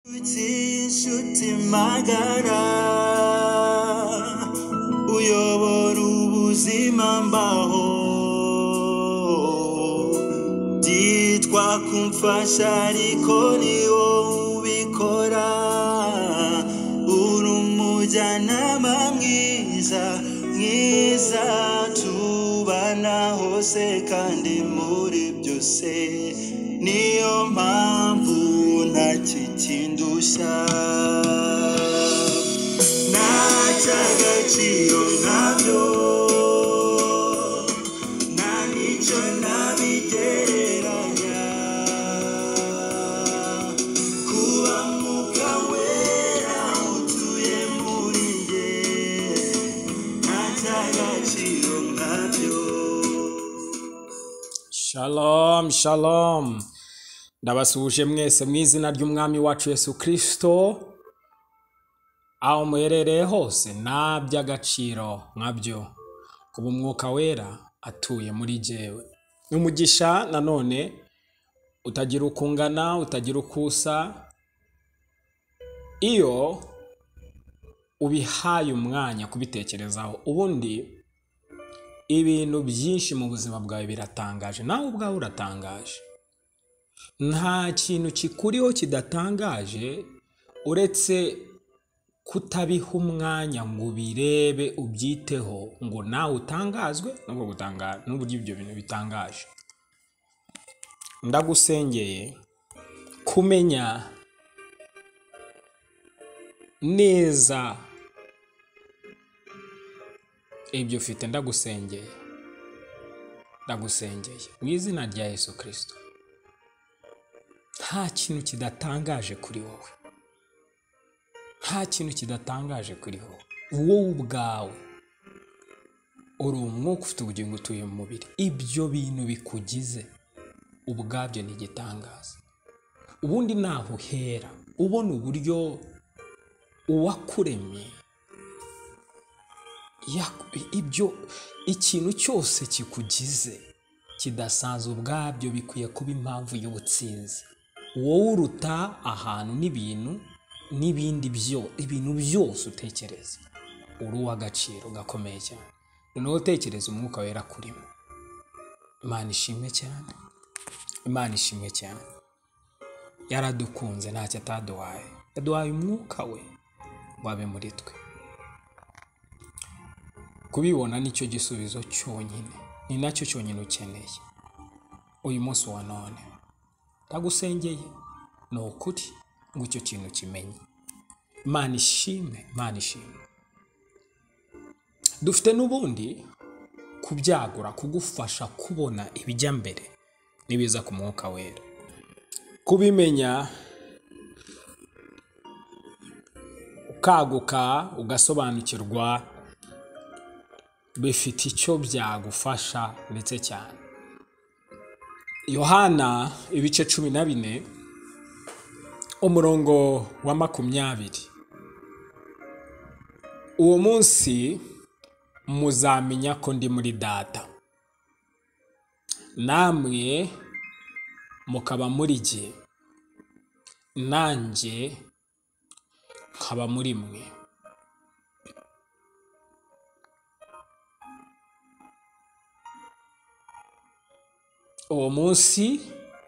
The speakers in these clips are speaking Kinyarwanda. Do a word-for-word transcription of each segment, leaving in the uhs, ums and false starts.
inshuti magara uyobora ubuzima mbaho byitwa kumfasha ariko ni wowe ubikora uri umujyanama mwiza mwiza tubana hose kandi muri byose niyo mpamvu ntakikindusha ntacyagaciro nkabyo nta nicyo nabigereranya kuba mwuka wera utuye muri njye ntacyagaciro nkabyo. Shalom, shalom. Ndabasuhuje mwese mu izina ry'umwami wacu Yesu Kristo. Aho muherereye hose nta by'agaciro nkabyo kuba umwuka wera atuye muri jewe. Umugisha nanone utagira ukungana, utagira ukusa, iyo ubihaye umwanya kubitekerezaho. Ubundi ibintu byinshi mu buzima bwawe biratangaje, nawe ubwawe uratangaje. Nta kintu kikuriho kidatangaje uretse kutabiha umwanya ngo birebe ubyiteho ngo nawe utangazwe nubwo gutangara n'uburyo ibyo bintu bitangaje. Ndagusengeye kumenya neza ibyo ufite. Ndagusengeye ndagusengeye mu izina rya Yesu Kristo. Nta kintu kidatangaje kuri wowe, nta kintu kidatangaje kuri wowe. Wowe ubwawe uri umwuka ufite ubugingo utuye mu mubiri. Ibyo bintu bikugize ubwabyo ni igitangaza. Ubundi naho uhera ubona uburyo uwakuremye ibyo ikintu cyose kikugize kidasanzwe ubwabyo bikwiye kuba impamvu y'ubutsinzi. Wowe uruta ahantu n'ibintu n'ibindi byo ibintu byose utekereza. Uri uw'agaciro gakomeye cyane. Noneho utekereza umwuka wera kurimo. Imana ishimwe cyane, Imana ishimwe cyane. Yaradukunze ntacyo ataduhaye, yaduhaye umwuka we wabe muri twe. Kubibona nicyo gisubizo cyonyine, ni nacyo cyonyine ukeneye uyu munsi wa none. Ndagusengeye ni ukuri ngo icyo kintu kimenye. Imana ishimwe, Imana ishimwe. Dufite n'ubundi kubyagura, kugufasha kubona ibijya mbere nibiza ku mwuka wera. Kubimenya ukaguka ugasobanukirwa bifite icyo byagufasha ndetse cyane. Yohana ibice cumi na bine umurongo wa makumyabiri. Uwo munsi muzamenya ko ndi muri Data, namwe mukaba muri jye, nanjye nkaba muri mwe. Uwo munsi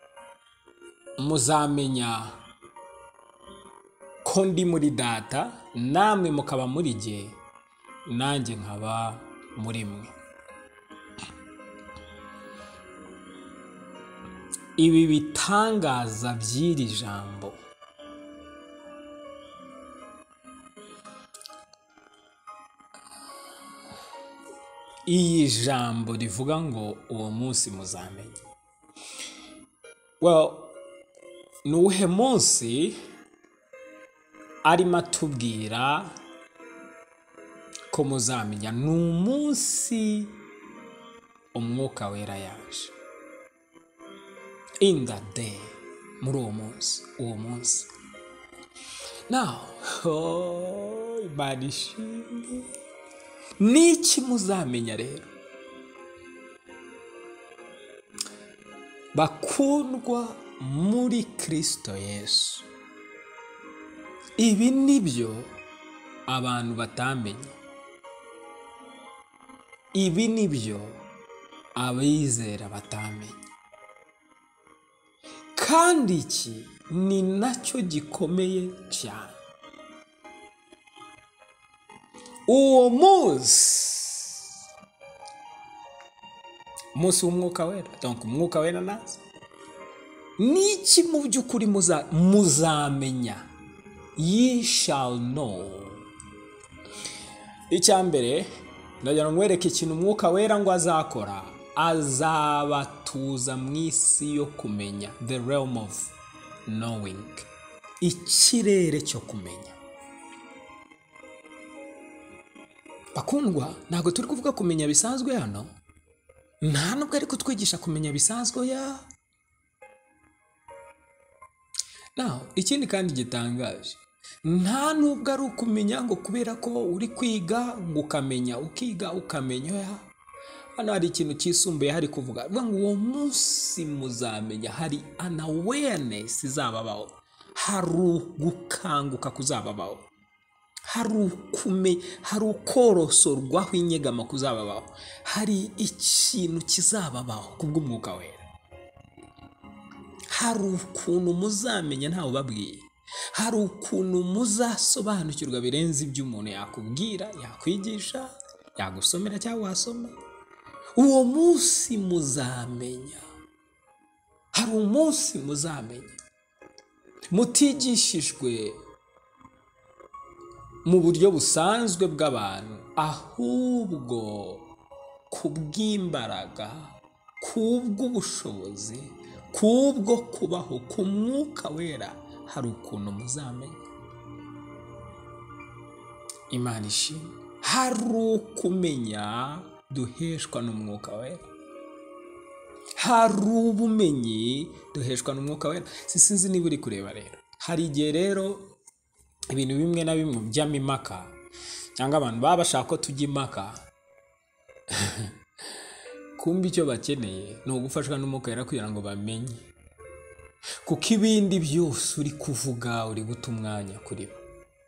muzamenya ko ndi muri Data, namwe mukaba muri jye, nanjye nkaba muri mwe. Ibi bitangaza by'iri jambo iyi jambo rivuga ngo uwo munsi muzamenya. Well, nuhe munsi arimo atubwira ko muzamenya? Ni umunsi umwuka wera yaje. In that day, muri uwo munsi, uwo munsi. Now, oh, Imana ishimwe. Niki muzamenya rero? Bakundwa muri Kristo Yesu, ibi nibyo abantu batamenye, ibi nibyo abizera batamenye, kandi iki ni nacyo gikomeye cyane. Uwo munsi umunsi w'umwuka wera, donc umwuka wera naza, niki mu by'ukuri muza muzamenya? Ye shall know. Icya mbere ndagira ngo wereke ikintu umwuka wera ngo azakora. Azabatuza mu isi yo kumenya, the realm of knowing, ikirere cyo kumenya. Bakundwa, ntabwo turi kuvuga kumenya bisanzwe hano, nta nubwo ari kutwigisha kumenya bisanzwe ya. Now, ikindi kandi gitangaje, nta nubwo ari ukumenya ngo kubera ko uri kwiga ngo ukamenya, ukiga ukamenya ya. Hano hari ikintu cyisumbuye hari kuvuga ngo uwo munsi muzamenya, hari an awareness izababaho, hari gukanguka kuzababaho, hari ukume, hari ukorosorwaho inyegama kuzababaho, hari ikintu kizababaho kubw'umwuka wera. Hari ukuntu muzamenya ntawe ubabwiye, hari ukuntu muzasobanukirwa birenze ibyo umuntu yakubwira, yakwigisha, yagusomera cyangwa wasoma. Uwo munsi muzamenya, hari umunsi muzamenya mutigishijwe mu buryo busanzwe bw'abantu, ahubwo kubw'imbaraga, kubw'ubushobozi, kubwo kubaho k'umwuka wera. Hari ukuntu muzamenya. Imana ishimwe. Hari ukumenya duheshwa n'umwuka wera, hari ubumenyi duheshwa n'umwuka wera. Sinzi niba uri kureba rero, hari igihe rero ibintu bimwe na bimwe by'ama impaka, cyangwa abantu baba bashaka ko tujya impaka, kumva icyo bakeneye ni ugufashwa n'umwuka wera kugira ngo bamenye, kuko ibindi byose uri kuvuga uri guta umwanya kuri bo,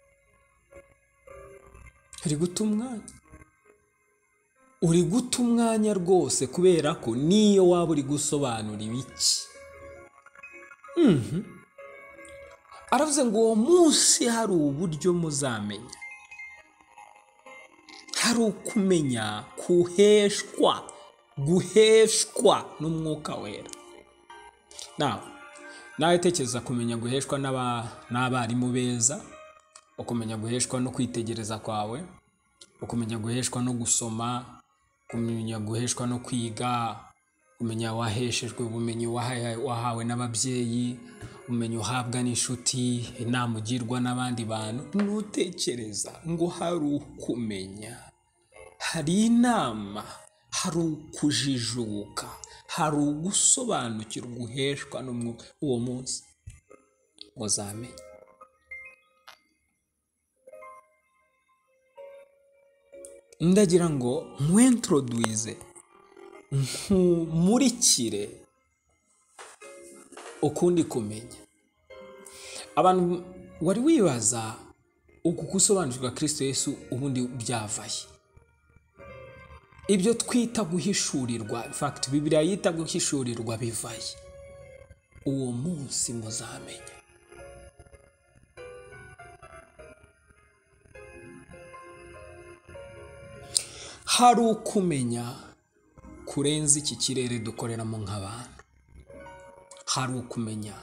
uri guta umwanya, uri guta umwanya rwose, kubera ko niyo waba uri gusobanura ibiki. Mhm. Aravuze ngo uwo munsi hari uburyo muzamenya, hari ukumenya kuheshwa, guheshwa n'umwuka wera. Nawe nawe tekereza kumenya guheshwa n'abarimu beza, ukumenya guheshwa no kwitegereza kwawe, ukumenya guheshwa no gusoma, kumenya guheshwa no kwiga, kumenya waheshejwe ubumenyi wahawe n'ababyeyi, ubumenyi uhabwa n'inshuti, inama ugirwa n'abandi bantu. Nutekereza ngo hari ukumenya, hari inama, hari ukujijuka, hari ugusobanukirwa guheshwa n'umwuka. Uwo munsi muzamenya. Ndagira ngo mwentroduize, nkumurikire ukundi kumenya. Abantu wari wibaza uku gusobanukirwa Kristo Yesu ubundi byavaye. Ibyo twita guhishurirwa, in fact Bibiliya yita guhishurirwa, bivaye. Uwo munsi muzamenya. Hari ukumenya kurenza iki kirere dukoreramo nk'abantu. Hari ukumenya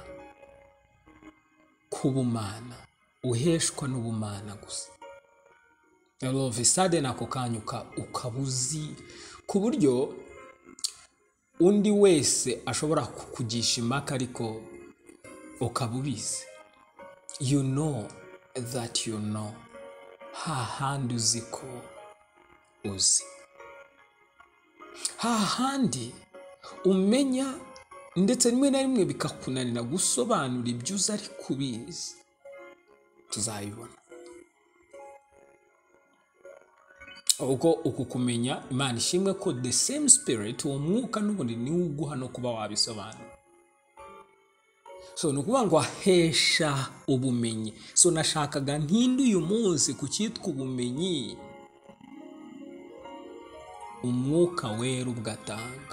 kubumana, uheshwa n'ubumana gusa. Love sade nako kanyuka ukabuzi ku buryo undi wese ashobora kukugisha impaka, ariko ukabubizi. You know that you know. Hahandi uzi ko uzi. Hahandi umenya, ndetse rimwe na rimwe bikakunanira gusobanura ibyo uzi ari kubizi. Tuzayibona. Uko uku kumenya, Imana ishimwe ko the same spirit, uwo mwuka n'ubundi ni uguha no kuba wabisobanura. so ni ukuvuga ngo ahesha ubumenyi. So nashakaga ntinde uyu munsi ku cyitwa ubumenyi umwuka wera ubwatanga.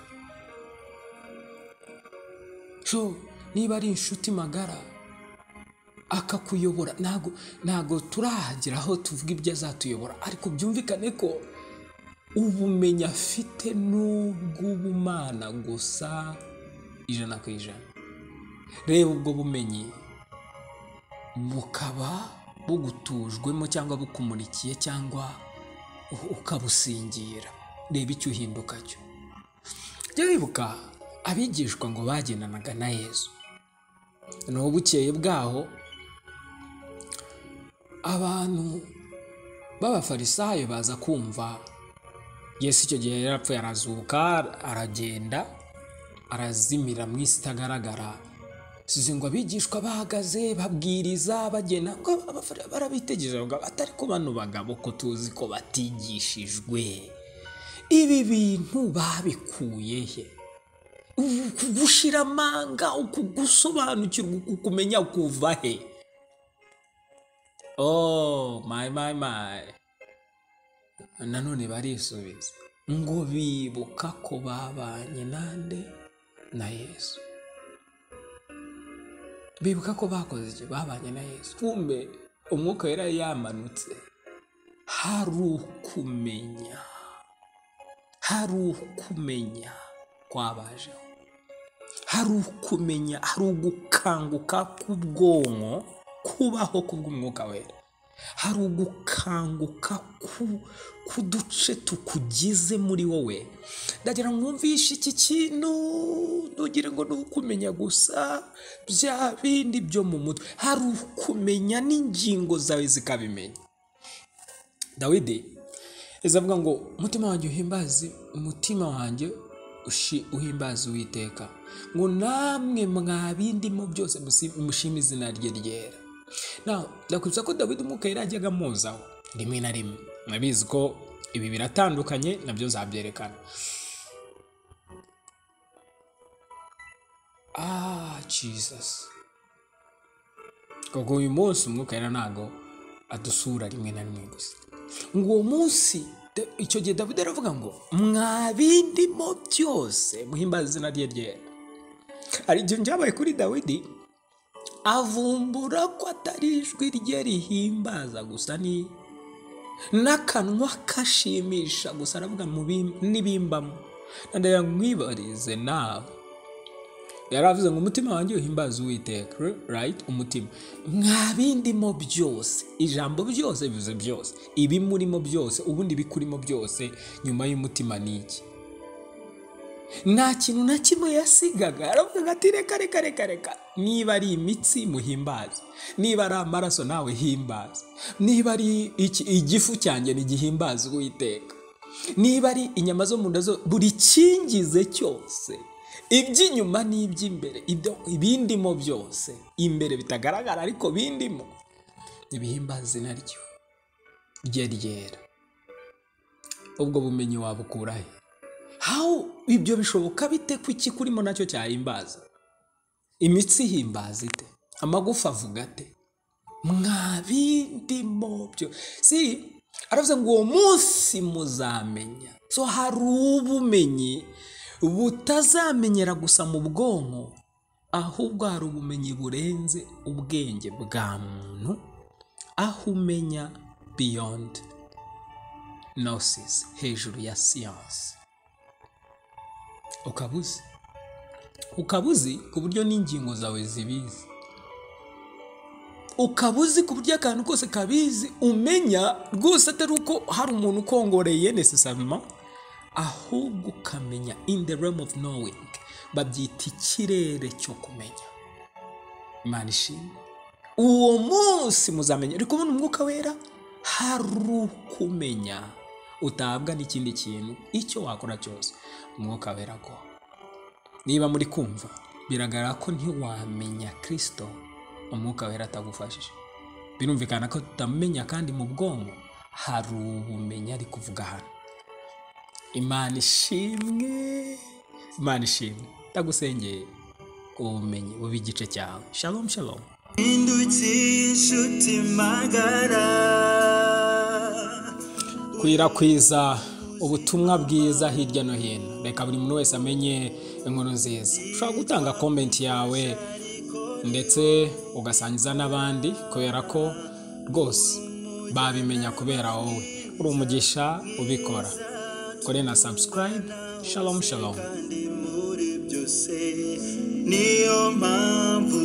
So niba ari inshuti magara akakuyobora, ntago ntago turahagera aho tuvuga ibyo azatuyobora, ariko byumvikane ko ubumenyi afite n'ubw'ubumana gusa ijana ku ijana. Reba ubwo bumenyi bukaba bugutujwemo cyangwa bukumurikiye cyangwa ukabusingira, reba icyo uhinduka cyo. Jya wibuka abigishwa ngo bagendanaga na Yesu, no bukeye bwaho abantu b'abafarisayo baza kumva Yesu icyo gihe yarapfuye, arazuka, aragenda, arazimira mu isi itagaragara. Size ngo abigishwa bahagaze babwiriza bagena, ngo abafarisayo barabitegereje ngo atari ko bano bagabo ko tuzi ko batigishijwe, ibi bintu babikuye he? Gushira amanga, ukugusobanukirwa, ukumenya kuva he? Oh my my my. Nanone barisubiza ngo bibuka ko babanye nande na Yesu. Bibuka ko bakoze iki? Babanye na Yesu. Kumbe umwuka wera yamanutse, hari ukumenya, hari ukumenya kwabajeho, hari ukumenya, hari ugukanguka k'ubwonko kubaho kubw'umwuka wera, hari ugukanguka ku duce tukugize muri wowe. Ndagira ngo mwumvishe iki kintu, ntugire ngo ni ukumenya gusa bya bindi byo mu mutwe, hari ukumenya n'ingingo zawe zikabimenya. Dawidi izavuga ngo umutima wanjye uhimbaze, umutima wanjye uhimbaze Uwiteka, ngo namwe mwabindimo byose mushime izina rye ryera. Now ndakwibutsa ko Dawidi umwuka yari ajyaga amuzaho rimwe na rimwe. Nabizi ko ibi biratandukanye, nabyo nzabyerekana. Ah Jesus, kuko uyu munsi umwuka yari ntago adusura rimwe na rimwe gusa. Ngo uwo munsi icyo gihe Dawidi aravuga ngo mwabindimo byose muhimbaze izina rye ryera. Ari igihe byabaye kuri Dawidi, avumbura ko atari ijwi rye rihimbaza gusa, ni n'akanwa kashimisha gusa. Aravuga n'ibimbamo. Ndagira ngo mwibarize nawe, yaravuze ngo umutima wanjye uhimbaza Uwiteka, right? Umutima mwabindimo byose, ijambo byose bivuze byose, ibi murimo byose, ubundi bikurimo byose, nyuma y'umutima ni iki? Nta kintu na kimwe yasigaga. Aravuga ati reka reka reka reka, niba ari imitsi muhimbaze, niba ari amaraso nawe himbaze, niba ari iki igifu cyanjye ni gihimbaza Uwiteka, niba ari inyama zo mu nda zo, buri kingize cyose, iby'inyuma n'iby'imbere, ibyo ibindimo byose, imbere bitagaragara ariko bindimo, ibihimbaze naryo rye ryera. Ubwo bumenyi wabukura he? How ibyo bishoboka bite ko iki kurimo nacyo cyahimbaza? Imitsi himbaza ite? Amagufa avuga ate? Mwabindimo byo. Si aravuze ngo uwo munsi muzamenya. So hari ubumenyi butazamenyera gusa mu bwonko, ahubwo hari ubumenyi burenze ubwenge bwa muntu, aho umenya beyond gnosis, hejuru ya science. Ukabuzi ukabuzi ku buryo n'ingingo zawe zibizi, ukabuzi ku buryo akantu kose kabizi, umenya rwose atari uko hari umuntu ukongoreye necessairement, ahubwo ukamenya in the realm of knowing. Babyita ikirere cyo kumenya. Imana ishimwe. Uwo munsi muzamenya. Uri kubona umwuka wera, hari ukumenya utabwa n'ikindi kintu icyo wakora cyose umwuka wera ko. Niba muri kumva biragaragara ko ntiwamenya Kristo umwuka wera atagufashije, birumvikana ko tutamenya kandi mu bwonko hari ubumenyi ari kuvuga hano. Imana ishimwe, Imana ishimwe. Ndagusengeye ubumenyi buba igice cyawe. Shalom shalom. Indutsi inshuti magara, Kwirakw'iza ubutumwa bwiza hirya no hino. Reka buri muntu wese amenye inkuru nziza. Ushobora gutanga comment yawe ndetse ugasangiza n'abandi, kubera ko rwose babimenya kubera wowe. Uri umugisha ubikora. Kore na subscribe. Shalom shalom. kandi muri byose niyo mpamvu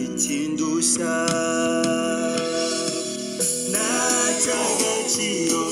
ntakikindusha, nta cy'agaciro